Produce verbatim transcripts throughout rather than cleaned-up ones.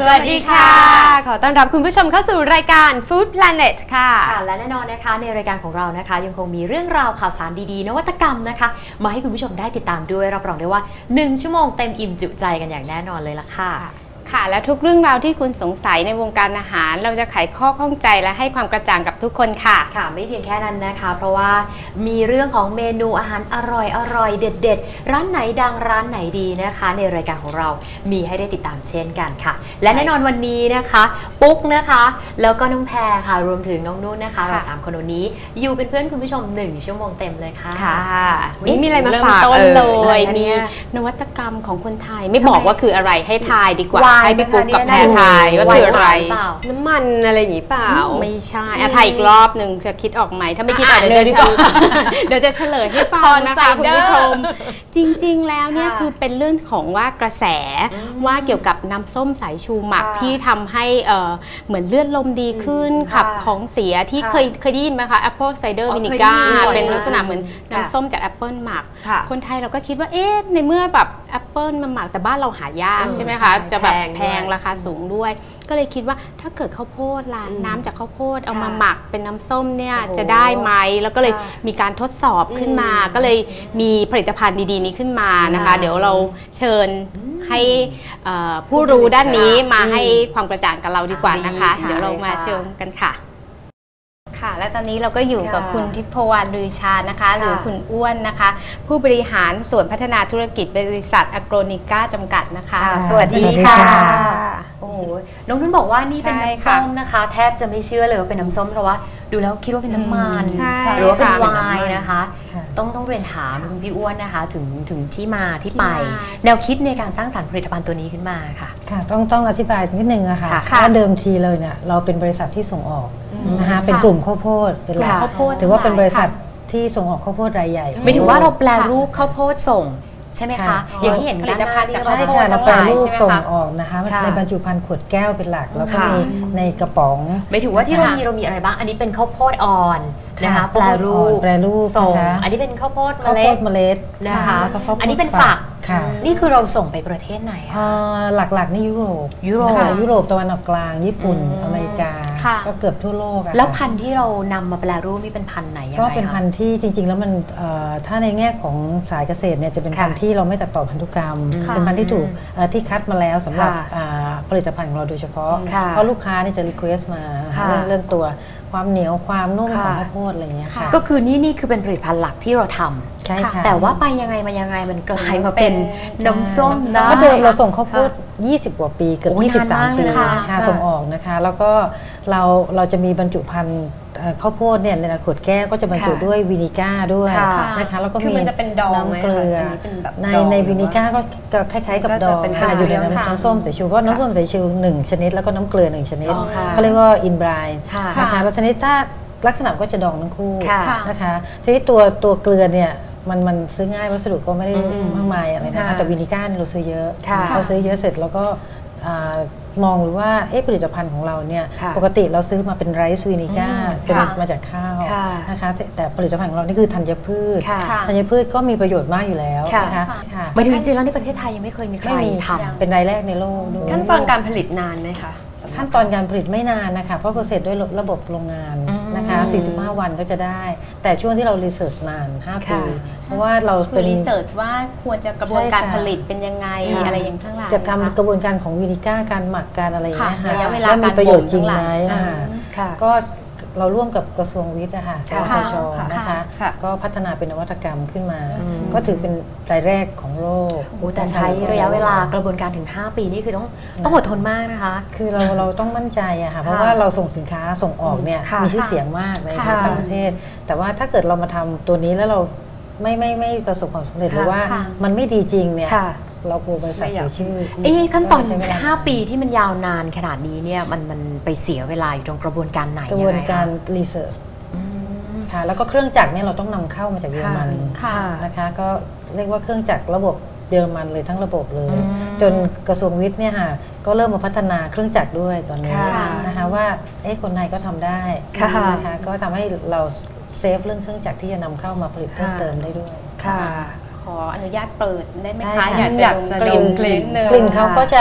วัสดีค่ะขอต้อนรับคุณผู้ชมเข้าสู่รายการ Food Planet ค่ะและแน่นอนนะคะในรายการของเรานะคะยังคงมีเรื่องราวข่าวสารดีๆนวัตกรรมนะคะมาให้คุณผู้ชมได้ติดตามด้วยรับรองได้ว่าหนึ่งชั่วโมงเต็มอิ่มจุใจกันอย่างแน่นอนเลยล่ะค่ะค่ะและทุกเรื่องราวที่คุณสงสัยในวงการอาหารเราจะไขข้อข้องใจและให้ความกระจ่างกับทุกคนค่ะค่ะไม่เพียงแค่นั้นนะคะเพราะว่ามีเรื่องของเมนูอาหารอร่อยอร่อยเด็ดๆร้านไหนดังร้านไหนดีนะคะในรายการของเรามีให้ได้ติดตามเช่นกันค่ะและแน่นอนวันนี้นะคะปุ๊กนะคะแล้วก็น้องแพรค่ะรวมถึงน้องนุ่นนะคะเราสามคนวันนี้อยู่เป็นเพื่อนคุณผู้ชมหนึ่งชั่วโมงเต็มเลยค่ะค่ะวันนี้มีอะไรมาฝากต้นเลยมีนวัตกรรมของคนไทยไม่บอกว่าคืออะไรให้ทายดีกว่าให้พี่ปุ๊กกับแพรทายว่าคืออะไรน้ำมันอะไรอย่างนี้เปล่าไม่ใช่อ่ะทายอีกรอบหนึ่งจะคิดออกไหมถ้าไม่คิดออกเดี๋ยวจะเดี๋ยวจะเฉลยให้ฟังนะคะคุณผู้ชมจริงๆแล้วเนี่ยคือเป็นเรื่องของว่ากระแสว่าเกี่ยวกับน้ำส้มสายชูหมักที่ทำให้เหมือนเลือดลมดีขึ้นขับของเสียที่เคยเคยได้ยินไหมคะ Apple Cider Vinegar เป็นลักษณะเหมือนน้ำส้มจากแอปเปิลหมักคนไทยเราก็คิดว่าเอ๊ะในเมื่อแบบแอปเปิลมาหมักแต่บ้านเราหายากใช่ไหมคะจะแบบแพงราคาสูงด้วยก็เลยคิดว่าถ้าเกิดข้าวโพดล่ะน้ำจากข้าวโพดเอามาหมักเป็นน้ำส้มเนี่ยจะได้ไหมแล้วก็เลยมีการทดสอบขึ้นมาก็เลยมีผลิตภัณฑ์ดีๆนี้ขึ้นมานะคะเดี๋ยวเราเชิญให้ผู้รู้ด้านนี้มาให้ความกระจ่างกับเราดีกว่านะคะเดี๋ยวเรามาเชิญกันค่ะค่ะและตอนนี้เราก็อยู่กับคุณทิพวรรณลือชานะคะหรือคุณอ้วนนะคะผู้บริหารส่วนพัฒนาธุรกิจบริษัทอโกรนิก้าจำกัดนะคะสวัสดีค่ะโอ้โหน้องนุ่นบอกว่านี่เป็นน้ำส้มนะคะแทบจะไม่เชื่อเลยว่าเป็นน้ำส้มเพราะว่าดูแล้วคิดว่าเป็นน้ำมันหรือว่าเป็นไวน์นะคะต้องต้องเรียนถามคุณพี่อ้วนนะคะถึงถึงที่มาที่ไปแนวคิดในการสร้างสรรค์ผลิตภัณฑ์ตัวนี้ขึ้นมาค่ะค่ะต้องต้องอธิบายนิดนึงอะค่ะว่าเดิมทีเลยเนี่ยเราเป็นบริษัทที่ส่งออกนะคะเป็นกลุ่มข้าวโพดเป็นหลักถือว่าเป็นบริษัทที่ส่งออกข้าวโพดรายใหญ่ไม่ถือว่าเราแปลรูปข้าวโพดส่งใช่ไหมคะอย่างที่เห็นผลิตภัณฑ์จากข้าวโพดเราแปลรูปส่งออกนะคะในบรรจุภัณฑ์ขวดแก้วเป็นหลักแล้วก็มีในกระป๋องไม่ถือว่าที่เรามีเรามีอะไรบ้างอันนี้เป็นข้าวโพดอ่อนนะคะแปลรูปแปลรูปส่งอันนี้เป็นข้าวโพดเมล็ดนะคะอันนี้เป็นฝักนี่คือเราส่งไปประเทศไหนคะหลักๆนี่ยุโรปยุโรปยุโรปตะวันออกกลางญี่ปุ่นอเมริกาก็เกือบทั่วโลกแล้วพันธุ์ที่เรานำมาแปลรูปนี่เป็นพันธุ์ไหนก็เป็นพันธุ์ที่จริงๆแล้วมันถ้าในแง่ของสายเกษตรเนี่ยจะเป็นพันธุ์ที่เราไม่ตัดต่อพันธุกรรมเป็นพันธุ์ที่ถูกที่คัดมาแล้วสำหรับผลิตภัณฑ์ของเราโดยเฉพาะเพราะลูกค้านี่จะรีเควสมาเรื่องตัวความเหนียวความนุ่มของข้าวโพดอะไรอย่างเงี้ยค่ะก็คือนี่นี่คือเป็นผลิตภัณฑ์หลักที่เราทำใช่ค่ะแต่ว่าไปยังไงมายังไงมันกลายมาเป็นน้ำส้มนะเดิมเราส่งข้าวโพดยี่สิบกว่าปีเกือบยี่สิบสามปีค่ะส่งออกนะคะแล้วก็เราเราจะมีบรรจุภัณฑ์ข้าวโพดเนี่ยในขวดแก้วก็จะบรรจุด้วยวินิก้าด้วยนะคะแล้วก็มีน้ำเกลือในในวินิก้าก็จะคล้ายๆกับดองอยู่ในน้ำส้มสายชูเพราะน้ำส้มสายชูหนึ่งชนิดแล้วก็น้ำเกลือหนึ่งชนิดเขาเรียกว่าอินไบรน์นะคะแล้วชนิดถ้าลักษณะก็จะดองทั้งคู่นะคะทีนี้ตัวตัวเกลือเนี่ยมันมันซื้อง่ายวัสดุก็ไม่ได้มากมายอะไรนะคะแต่วินิก้าเราซื้อเยอะเราซื้อเยอะเสร็จแล้วก็มองว่าเอ๊ะผลิตภัณฑ์ของเราเนี่ยปกติเราซื้อมาเป็นไรซ์วินิก้าเป็นมาจากข้าวนะคะแต่ผลิตภัณฑ์ของเรานี่คือธัญพืชธัญพืชก็มีประโยชน์มากอยู่แล้วนะคะไม่ถึงจริงๆแล้วในประเทศไทยยังไม่เคยมีใครทำเป็นรายแรกในโลกขั้นตอนการผลิตนานไหมคะขั้นตอนการผลิตไม่นานนะคะเพราะโปรเซสด้วยระบบโรงงานนะคะสี่สิบห้าวันก็จะได้แต่ช่วงที่เรารีเสิร์ชนานห้าปีเพราะว่าเราเป็นรีเสิร์ชว่าควรจะกระบวนการผลิตเป็นยังไงอะไรอย่างทั้งหลายจะทำกระบวนการของวินิก้าการหมักการอะไรอย่างเงี้ยระยะเวลาการมีประโยชน์จริงไหมก็เราร่วมกับกระทรวงวิทย์นะคะสทช.นะคะก็พัฒนาเป็นนวัตกรรมขึ้นมาก็ถือเป็นรายแรกของโลกแต่ใช้ระยะเวลากระบวนการถึงห้าปีนี่คือต้องต้องอดทนมากนะคะคือเราเราต้องมั่นใจอะค่ะเพราะว่าเราส่งสินค้าส่งออกเนี่ยมีชื่อเสียงมากในต่างประเทศแต่ว่าถ้าเกิดเรามาทำตัวนี้แล้วเราไม่ไม่ไม่ประสบความสำเร็จหรือว่ามันไม่ดีจริงเนี่ยเรากลัวบริษัทเสียชื่อเอ๊ะขั้นตอนห้าปีที่มันยาวนานขนาดนี้เนี่ยมันมันไปเสียเวลาอยู่ตรงกระบวนการไหนกระบวนการรีเสิร์ชค่ะแล้วก็เครื่องจักรเนี่ยเราต้องนำเข้ามาจากเยอรมันนะคะก็เรียกว่าเครื่องจักรระบบเยอรมันเลยทั้งระบบเลยจนกระทรวงวิทย์เนี่ยค่ะก็เริ่มมาพัฒนาเครื่องจักรด้วยตอนนี้นะคะว่าเอ๊ะคนไทยก็ทำได้นะคะก็ทำให้เราเซฟเรื่องเครื่องจักรที่จะนำเข้ามาผลิตเพิ่มเติมได้ด้วยขออนุญาตเปิดได้ไหมคะอยากจะดมกลิ่นกลิ่นเขาก็จะ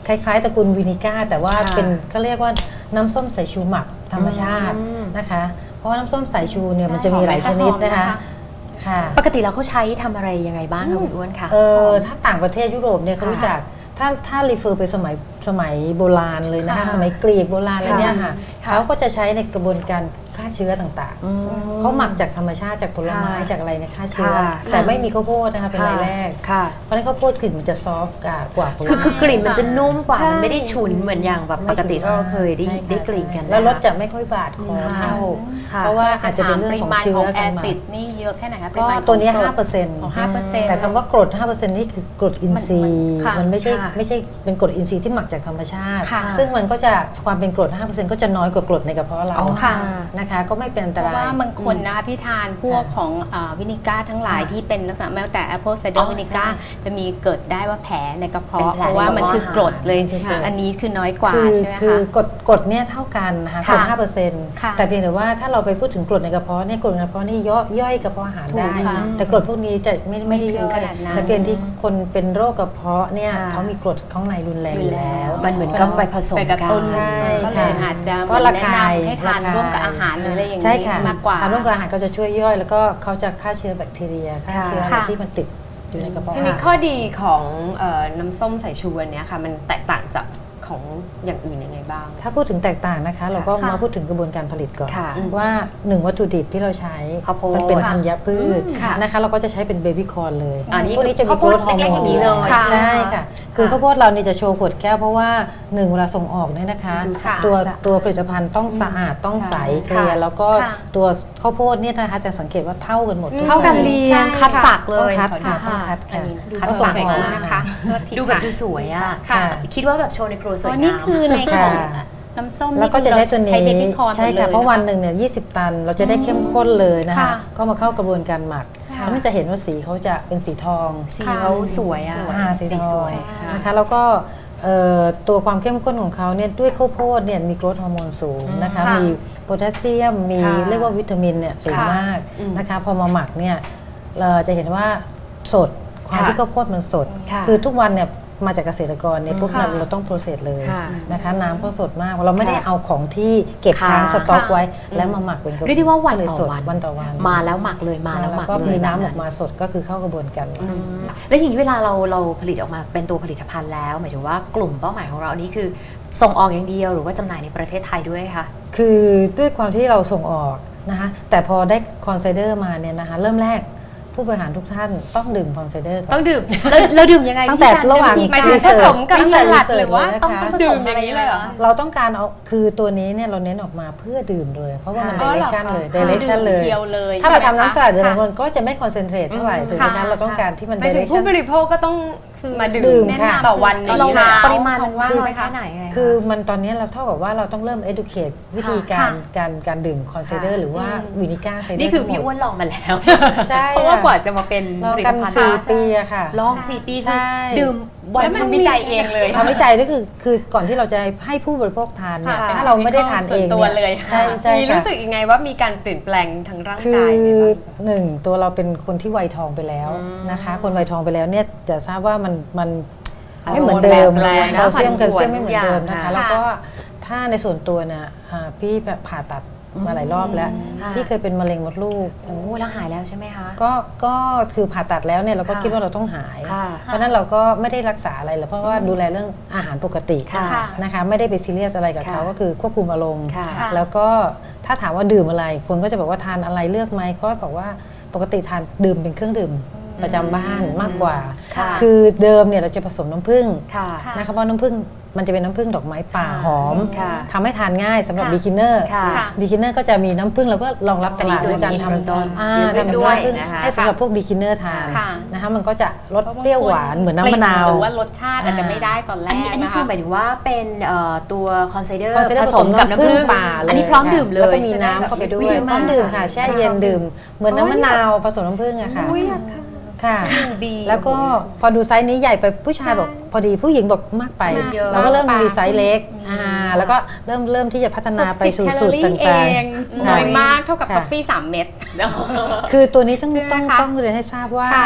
คล้ายๆตระกูลวินิก้าแต่ว่าเป็นก็เรียกว่าน้ำส้มสายชูหมักธรรมชาตินะคะเพราะว่าน้ำส้มสายชูเนี่ยมันจะมีหลายชนิดนะคะค่ะปกติแล้วเขาใช้ทำอะไรยังไงบ้างคะคุณอ้วนคะเออถ้าต่างประเทศยุโรปเนี่ยเขารู้จักถ้าถ้ารีเฟอร์ไปสมัยสมัยโบราณเลยนะคะสมัยกรีกโบราณอะไรเนี่ยค่ะเขาก็จะใช้ในกระบวนการฆ่าเชื้อต่างๆเขาหมักจากธรรมชาติจากผลไม้จากอะไรในฆ่าเชื้อแต่ไม่มีข้าวโพดนะคะเป็นรายแรกเพราะฉะนั้นข้าวโพดกลิ่นมันจะซอฟต์กว่าผลไม้คือคือกลิ่นมันจะนุ่มกว่ามันไม่ได้ฉุนเหมือนอย่างแบบปกติเราเคยได้ได้กลิ่นกันแล้วรสจะไม่ค่อยบาดคอเท่าเพราะว่าอาจจะเป็นเรื่องของเชื้อแอซิดนี่เยอะแค่ไหนคะก็ตัวนี้ห้าเปอร์เซ็นต์แต่คำว่ากรดห้าเปอร์เซ็นต์นี่คือกรดอินทรีย์มันไม่ใช่ไม่ใช่เป็นกรดอินทรีย์ที่หมักจากธรรมชาติซึ่งมันก็จะความเป็นกรด ห้าเปอร์เซ็นต์ ก็จะน้อยกว่ากรดในกระเพาะเรานะคะก็ไม่เป็นอันตรายเพราะว่าบางคนนะคะที่ทานพวกของวินิก้าทั้งหลายที่เป็นลักษณะแม้แต่ Apple Cider Vinegar จะมีเกิดได้ว่าแผลในกระเพาะเพราะว่ามันคือกรดเลยอันนี้คือน้อยกว่าใช่ไหมคะคือกรดกรดเนี่ยเท่ากันนะคะกรด ห้าเปอร์เซ็นต์ แต่เพียงแต่ว่าถ้าเราไปพูดถึงกรดในกระเพาะเนี่ยกรดในกระเพาะนี่ย่อยย่อยกระเพาะอาหารได้แต่กรดพวกนี้จะไม่ไม่ได้ย่อยแต่เพียงที่คนเป็นโรคกระเพาะเนี่ยเขามีกรดข้างในรุนแรงอยู่แล้วมันเหมือนก็ไปผสมกันใช่ก็เลยอาจจะก็แนะนำให้ทานร่วมกับอาหารหรืออะไรอย่างนี้มากกว่าทานร่วมกับอาหารก็จะช่วยย่อยแล้วก็เขาจะฆ่าเชื้อแบคทีเรียฆ่าเชื้อที่มันติดอยู่ในกระเพาะทีนี้ข้อดีของน้ำส้มสายชูอันนี้ค่ะมันแตกต่างจากของอย่างอื่นยังไงบ้างถ้าพูดถึงแตกต่างนะคะเราก็มาพูดถึงกระบวนการผลิตก่อนว่าหนึ่งวัตถุดิบที่เราใช้มันเป็นธัญพืชนะคะเราก็จะใช้เป็นเบบี้คอร์นเลยพวกนี้จะมีโกรทฮอร์โมนใช่ค่ะคือข้าวโพดเรานี่จะโชว์ขวดแก้วเพราะว่าหนึ่งเวลาส่งออกเนี่ยนะคะตัวตัวผลิตภัณฑ์ต้องสะอาดต้องใสเคลียร์แล้วก็ตัวข้าวโพดเนี่ยนะคะจะสังเกตว่าเท่ากันหมดเท่ากันเรียงคัดฝักเลยคัดค่ะต้องคัดค่ะคัดฝักนะคะดูแบบดูสวยอ่ะคิดว่าแบบโชว์ในครัวสวยงามนี่คือในของน้ำส้มแล้วก็จะได้ตัวนี้ใช่ค่ะเพราะวันหนึ่งเนี่ยยี่สิบตันเราจะได้เข้มข้นเลยนะคะก็มาเข้ากระบวนการหมักแล้วมันจะเห็นว่าสีเขาจะเป็นสีทองสีเขาสวยอ่ะสีทองนะคะแล้วก็ตัวความเข้มข้นของเขาเนี่ยด้วยข้าวโพดเนี่ยมีโกรทฮอร์โมนสูงนะคะมีโพแทสเซียมมีเรียกว่าวิตามินเนี่ยสูงมากนะคะพอมาหมักเนี่ยเราจะเห็นว่าสดความที่ข้าวโพดมันสดคือทุกวันเนี่ยมาจากเกษตรกรเนี่ยพวกนั้นเราต้องโปรเซสเลยนะคะน้ำก็สดมากเราไม่ได้เอาของที่เก็บค้างสต็อกไว้แล้วมาหมักเป็นกระบวนการเรียกได้ว่าวันต่อวันวันต่อวันมาแล้วหมักเลยมาแล้วหมักก็มีน้ำออกมาสดก็คือเข้ากระบวนการแล้วอย่างนี้เวลาเราเราผลิตออกมาเป็นตัวผลิตภัณฑ์แล้วหมายถึงว่ากลุ่มเป้าหมายของเราอันนี้คือส่งออกอย่างเดียวหรือว่าจำหน่ายในประเทศไทยด้วยคะคือด้วยความที่เราส่งออกนะคะแต่พอได้คอนไซเดอร์มาเนี่ยนะคะเริ่มแรกผู้บริหารทุกท่านต้องดื่มคอนไซเดอร์ต้องดื่มเราดื่มยังไงตั้งแต่ระหว่างหมายถึงผสมกับสลัดหรือว่าต้องผสมอย่างนี้เลยเหรอเราต้องการเอาคือตัวนี้เนี่ยเราเน้นออกมาเพื่อดื่มเลยเพราะว่ามันเดเรคชั่นเลยเดเรคชั่นเลยถ้าเราทำน้ำสลัดอะไรมันก็จะไม่คอนเซนเทรตเท่าไหร่ถูกไหมคะเราต้องการที่มันเดเรคชั่นผู้บริโภคก็ต้องมาดื่มต่อวันเราปริมาณว่าน้อยแค่ไหนคือมันตอนนี้เราเท่ากับว่าเราต้องเริ่ม educate วิธีการการการดื่มคอนไซเดอร์หรือว่าวินิก้าไซเดอร์นี่คือพี่อ้วนลองมาแล้วเพราะว่ากว่าจะมาเป็นผลิตภัณฑ์สี่ปีอะค่ะลองสี่ปีดื่มวันมันวิจัยเองเลยทำวิจัยก็คือคือก่อนที่เราจะให้ผู้บริโภคทานเนี่ยถ้าเราไม่ได้ทานเองเนี่ยใช่ใช่มีรู้สึกยังไงว่ามีการเปลี่ยนแปลงทางร่างกายคือหนึ่งตัวเราเป็นคนที่วัยทองไปแล้วนะคะคนวัยทองไปแล้วเนี่ยจะทราบว่ามันมันไม่เหมือนเดิมแคลเซียมแคลเซียมไม่เหมือนเดิมนะคะแล้วก็ถ้าในส่วนตัวเนี่ยพี่แบบผ่าตัดมาหลายรอบแล้วพี่เคยเป็นมะเร็งมดลูกโอ้แล้วหายแล้วใช่ไหมคะก็ก็คือผ่าตัดแล้วเนี่ยเราก็คิดว่าเราต้องหายเพราะนั้นเราก็ไม่ได้รักษาอะไรเลยเพราะว่าดูแลเรื่องอาหารปกตินะคะไม่ได้ไปซีเรียสอะไรกับเขาก็คือควบคุมอารมณ์แล้วก็ถ้าถามว่าดื่มอะไรคนก็จะบอกว่าทานอะไรเลือกไหมก็บอกว่าปกติทานดื่มเป็นเครื่องดื่มประจำบ้านมากกว่าคือเดิมเนี่ยเราจะผสมน้ำผึ้งนะคะเพราะน้ำผึ้งมันจะเป็นน้ำผึ้งดอกไม้ป่าหอมทำให้ทานง่ายสำหรับ beginner beginner ก็จะมีน้ำผึ้งเราก็รองรับตลาดด้วยการทำต้นทำด้วยให้สำหรับพวก beginner ทานนะคะมันก็จะรสเปรี้ยวหวานเหมือนน้ำมะนาวหรือว่ารสชาติอาจจะไม่ได้ตอนแรกอันนี้คือหมายถึงว่าเป็นตัวคอนไซเดอร์ผสมกับน้ำผึ้งป่าอันนี้พร้อมดื่มเลยแล้วก็มีน้ำเข้าไปด้วยพร้อมดื่มค่ะแช่เย็นดื่มเหมือนน้ำมะนาวผสมน้ำผึ้งอะค่ะค่ะแล้วก็พอดูไซส์นี้ใหญ่ไปผู้ชายบอกพอดีผู้หญิงบอกมากไปเราก็เริ่มมีไซส์เล็กอ่าแล้วก็เริ่มเริ่มที่จะพัฒนาไปสู่สูตรต่างๆน้อยมากเท่ากับกาแฟสามเม็ดคือตัวนี้ต้องต้องต้องเรียนให้ทราบว่า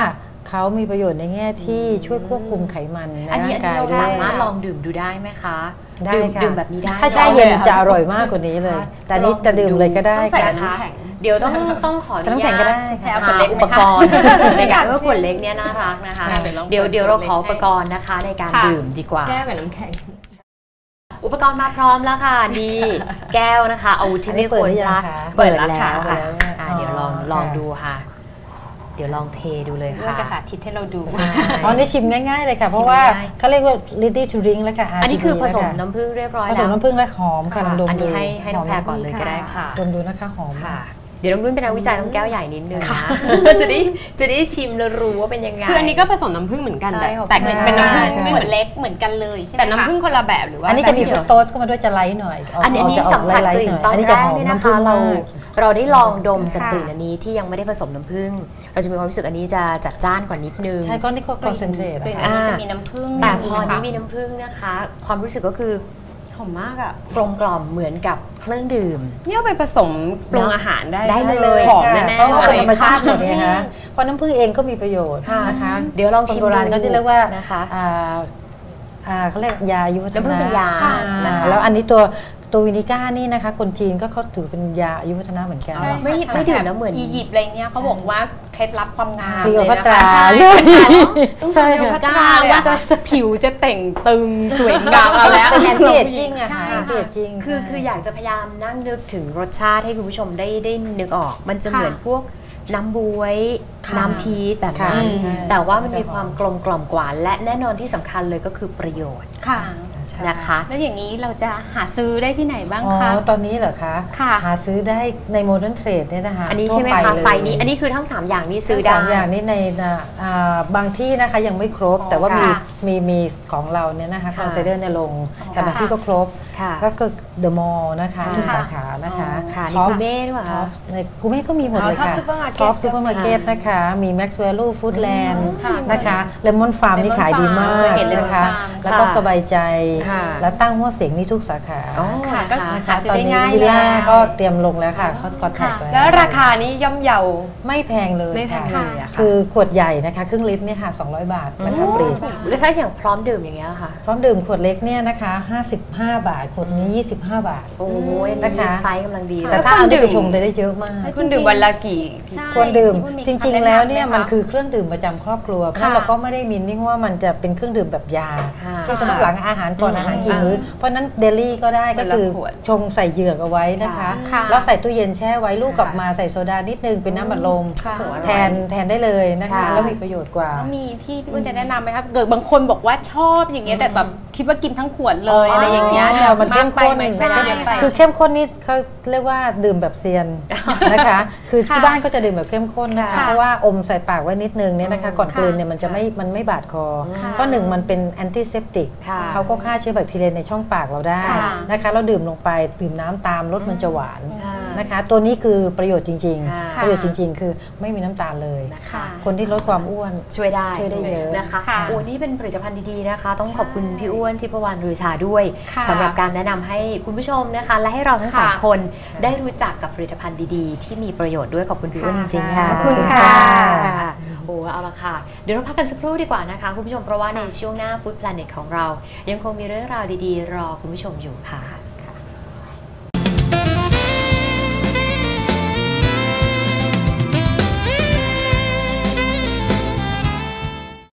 เขามีประโยชน์ในแง่ที่ช่วยควบคุมไขมันในอันนี้ร่าอังนนี้กายเราด้วสาย มารถลองดื่มดูได้ไหมคะได้ดื่มค่ะดื่มแบบนี้ได้ถ้าแช่เย็นจะอร่อยมากกว่านี้เลย แต่นี่จะดื่มเลยก็ได้ต้องใส่ค่ะแต่น้ำแข็งเดี๋ยวต้องต้องขออใส่นุน้ำแข็ญางก็ตได้ค่ะเอาขวดเล็กอุไหมปคะกรณ์ในการว่าขวดเล็กเนี่ยน่ารักนะคะอ่ะเดี๋ยวลองเดี๋ยวเปิดเดี๋ยวเราขอขวดเล็กอุปกรณ์นะคะในการค่ะดื่มดีกว่าแก้วกับน้ำแข็งอุปกรณ์มาพร้อมแล้วค่ะนี่แก้วนะคะอาวุธที่ไม่ควรพลาดเปิเปิดดหรือแล้วยังค่ะคะอ่ะอ๋อเดี๋ยวลองค่ะลองดูค่ะ เดี๋ยวลองเทดูเลยว่าค่ะจะสาธิตให้เราดูใช่อ๋อนี่ชิมง่ายๆเลยค่ะ เพราะชิมว่าง่ายเขาเรียกว่า ready to drink แล้วค่ะอันนี้คือผสมแล้วค่ะน้ำผึ้งเรียบร้อยผสแล้มวน้ำผึ้งและหอมค่ะลองดมอันนี้ดูให้ให้น้องแพรก่อนเลยก็ได้ค่ะดมดูนะคะหอมค่ะ เดี๋ยวน้องนุ่นเป็นนักวิจัยต้องแก้วใหญ่นิดนึงนะจะได้จะได้ชิมแล้วรู้ว่าเป็นยังไงคืออันนี้ก็ผสมน้ำผึ้งเหมือนกันใช่แต่ค่ะแต่เป็นน้ำผึ้งใช่ไม่ไม่เหเหมืมืออน นเล็กเหมือนกันเลยใช่ไหมแต่น้ำคะผึ้งคนละแบบหรือว่าอันนี้จะมีแบบฟรุเดียวตโตสเข้ามาด้วยจะไลท์หน่อยกอันนี้อันนี้จะกสัมผัสไลกท์ลิ่ๆนหยตอนนี้แรจะกหอมเนี่ยนะน้ำผึ้คะงเรามากเราได้ลองดมจากค่ะกลิ่นอันนี้ที่ยังไม่ได้ผสมน้ำผึ้งเราจะมีความรู้สึกอันนี้จะจัดจ้านกว่านิดนึงใช่ก็นี่ก็คอนเซนเทรตกลิ่นนะอันคะนี้อ่าจะมีน้ำผึ้งแต่พอนะคะนี้มีน้ำผึ้งนะคะ ความรู้สึกก็คือหอมมากอ่ะกลมกล่อมเหมือนกับเครื่องดื่มนี่เอาไปผสมปรุงอาหารได้ได้เลยหอมแน่ๆเพราะว่าเลเป็นยธรรมชาติหมดไงคะเพราะน้ำผึ้งเองก็มีประโยชน์ค่ะนะคะเดี๋ยวลองชิมคนโบราณดูก็จะเรียกว่านะคะอ่าอ่าเขาเรียกยาอายุวัฒน้ำผึ้งนะเป็นยาค่ะนะคะแล้วอันนี้ตัวตัววินิก้านี่นะคะคนจีนก็เขาถือเป็นยาอายุวัฒนะเหมือนกันใช่ไม่ไม่ดื่มแล้วเหมือนอียิปต์อะไรเงี้ยเขาบอกว่าเคล็ดลับความงามคลีโอเลยพันะตราคะใช่ใช่ใช่ค่ะค่ะกล้าว่าผิวจะแต่งตึงสวยงามเอาแล้วเป็นแอนตี้เอจจิ้งอะใช่ค่ะแอนตี้เอจจิ้งคือคืออยากจะพยายามนั่งนึกถึงรสชาติให้คุณผู้ชมได้ได้นึกออก มันจะเหมือนพวกน้ำบวยค่ะน้ำพีชแบบค่ะนั้นใช่แต่ว่ามันมีความกลมกล่อมกว่า และแน่นอนที่สำคัญเลยก็คือประโยชน์ค่ะนะคะแล้วอย่างนี้เราจะหาซื้อได้ที่ไหนบ้างอ๋อคะตอนนี้เหรอคะค่ะหาซื้อได้ในโมเดิร์นเทรดเนี่ยนะคะอันนี้ใช่ไหมทั่วปคะเลยไซส์นี้อันนี้คือทั้งสามอย่างนี้ซื้อทั้งได้สามอย่างนี้ในนะอ่าบางที่นะคะยังไม่ครบ แต่ว่ามีค่ะมีมีของเราเนี่ยนะคะคค่ะอนไซเดอร์เนี่ยลงแต่บางค่ะที่ก็ครบค่ะก็คือเดอะมอลล์นะคะค่ะทุกสาขานะคะค่ะท็นี่อปกูเม่ด้วยเหรอท็อคะปในกูเม่ก็มีหมดเลยท็อปค่ะซูเปอร์มาร์เก็ตท็อปซูเปอร์มาร์เก็ตนะคะมีแม็กซ์แวลูฟู้ดแลนด์ค่ะนะคะเลมอนฟาร์มนี่ Lemon ขายดีมาก Farm เห็น Lemon นะคะ Farm แล้วก็ค่ะสบายใจค่ะแล้วตั้งหัวเสียงนี่ทุกสาขาอ๋อค่ะก็นะคะหาซื้อตอนได้นี้ง่ายวิลล่าแล้วก็เตรียมลงแล้วค่ะเขาคอนแทคค่ะแล้วราคานี้ย่อมเยาไม่แพงเลยไม่แพงค่ะเลยอะค่ะคือขวดใหญ่นะคะครึ่งลิตรเนี่ยค่ะสองร้อยบาทราคาปลีกแล้วถ้าอย่างพร้อมดื่มอย่างเงี้ยค่ะพร้อมดื่มขวดเล็กเนี่ยนะคะห้าสิบห้าบาทขวดนี้ยี่สิบห้าบาทโอ้ยนะคะไซส์กำลังดีแต่เลยถ้าเอาดื่มชงได้เยอะมากคุณดื่มวันละกี่ใช่ควรดื่มคุณจคำริงแนะๆนำแล้วเนี่ยไหมันคะคือเครื่องดื่มประจำครอบครัวเพราะฉะนั้นค่ะเราก็ไม่ได้มินนิ่งว่ามันจะเป็นเครื่องดื่มแบบยาค่ะที่สำหรับหลังอาหารก่อนอาหารกินอืมมื้อเพราะฉะนั้นเดลี่ก็ได้ก็คือวันละขวดชงใส่เหยือกเอาไว้นะคะค่ะแล้วใส่ตู้เย็นแช่ไว้ลูกกลับค่ะมาใส่โซดานิดนึงเป็นน้ำบัดลมค่ะแทนแทนได้เลยนะคะค่ะแล้วมีประโยชน์กว่าแล้วมีที่พี่ปุ้ยจะแนะนำไหมครับเกิดบางคนบอกว่าชอบอย่างเงี้ยแต่แบบคิดว่ากินทั้งขวดเลยอะไรอย่างเงี้ยอ๋อมันเข้มข้นไหมใช่ไม่ได้ไปคือเข้มข้นนี่เขาเรียกว่าดื่มแบบเซียนนะคะ คือที่ค่ะบ้านก็จะดื่มแบบเข้มข้นนะคะค่ะเพราะว่าอมใส่ปากไว้นิดนึงเนี่ยนะคะ ก่อนค่ะกลืนเนี่ยมันจะไม่มันไม่บาดคอค่ะเพราะหนึ่งมันเป็นแอนตี้เซปติกค่ะเขาก็ฆ่าเชื้อแบคทีเรียในช่องปากเราได้ค่ะนะคะเราดื่มลงไปดื่มน้ำตามรสมันจะหวานค่ะนะคะ ตัวนี้คือประโยชน์จริงค่ะๆ ประโยชน์จริง ๆ คือไม่มีน้ำตาลเลยค่ะคนที่ลดความอ้วนช่วยได้ช่วยได้เยอะนะคะค่ะโอ้นี่เป็นผลิตภัณฑ์ดีๆนะคะ ต้องใช่ขอบคุณพี่อ้วนทิพวรรณรือชาด้วยค่ะสำหรับการแนะนำให้คุณผู้ชมนะคะ และให้เราทั้งสองค่ะคนได้รู้จักกับผลิตภัณฑ์ดีๆ ที่มีประโยชน์ด้วยขอบคุณพี่อ้วนจริงๆค่ะขอบคุณค่ะค่ะโอ้เอาละค่ะ เดี๋ยวเราพักกันสักครู่ดีกว่านะคะคุณผู้ชมเพราะว่าในช่วงหน้า Food Planet ของเรา ยังคงมีเรื่องราวดีๆ รอคุณผู้ชมอยู่ค่ะ